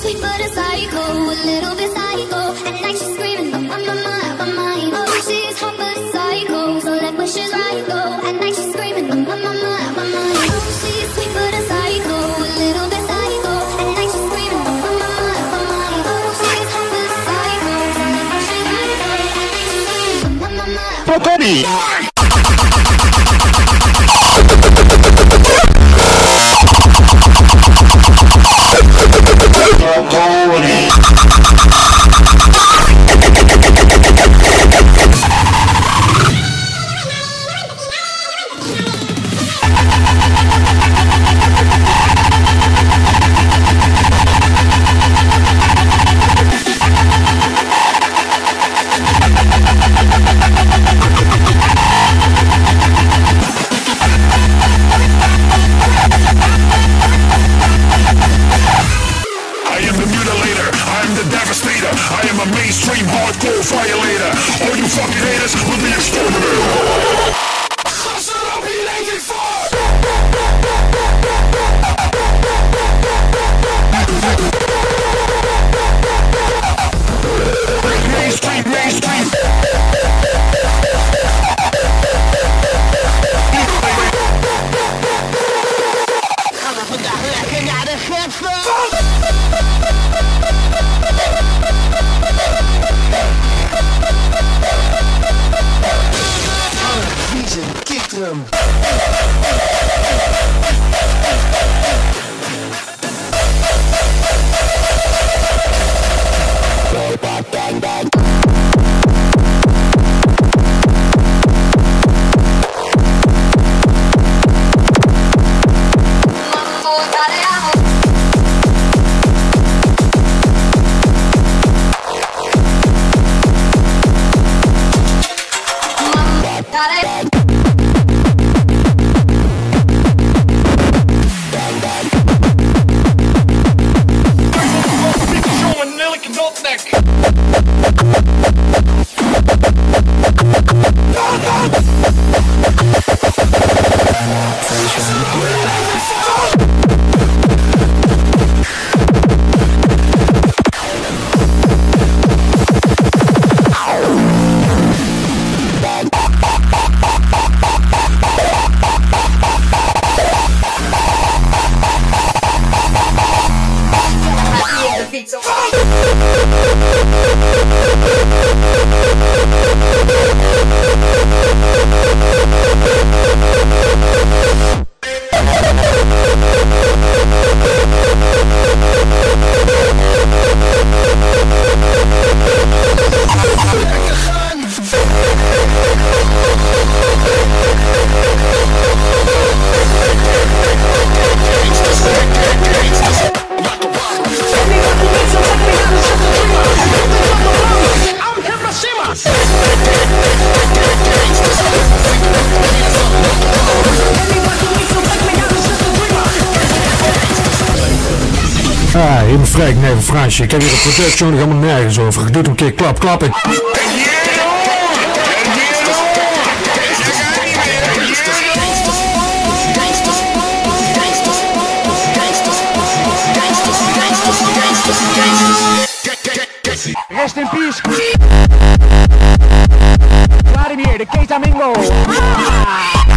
sweet but a psycho, a little bit psycho. At night she's screaming, I'm on my mind, my mind. Oh, she's hot but a psycho, so left but she's right though. At night she's screaming, I'm on my mind, my mind. Oh, she's sweet but a psycho, a little bit psycho. At night she's screaming, I'm on my mind, my mind. Oh, she's hot but a psycho, so left but she's right though. At night she's screaming, I'm on my mind. Poteri! I am a mainstream hardcore violator. All you fucking haters will be exterminated. That's what I'll be waiting for. Mainstream, mainstream. Gaan we vandaag lekker naar de geffen? Kickdrum. Even vrij, nee, Fransje. Ik heb hier een production, daar gaan we nergens over. Ik doe het een keer klap, klappen. Rest in peace. Vladimir, de Ketamingo.